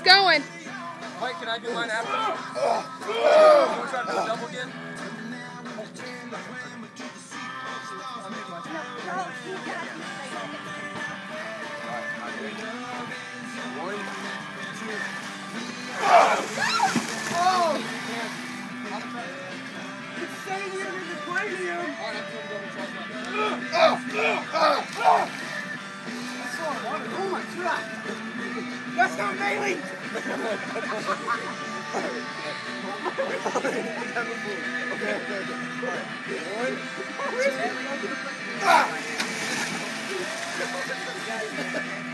going. Mike, can I do mine after? You want to try to do a double again? Oh my God! That's not Maelee! Okay.